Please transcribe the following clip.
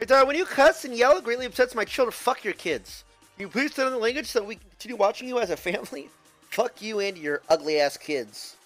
Hey, Tyler, when you cuss and yell, it greatly upsets my children. Fuck your kids. Can you please turn on the language so that we can continue watching you as a family? Fuck you and your ugly ass kids.